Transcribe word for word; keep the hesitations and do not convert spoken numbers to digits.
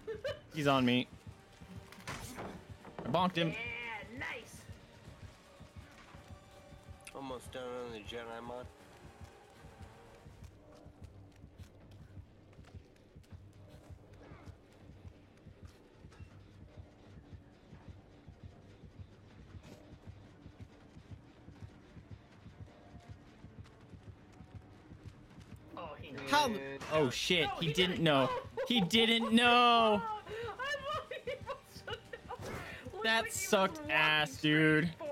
He's on me. I bonked him. Yeah, nice. Almost done on the Jedi mod. Oh, he knows. How? Oh shit! No, He he didn't didn't know. know. He didn't know. I love you. That sucked ass, dude.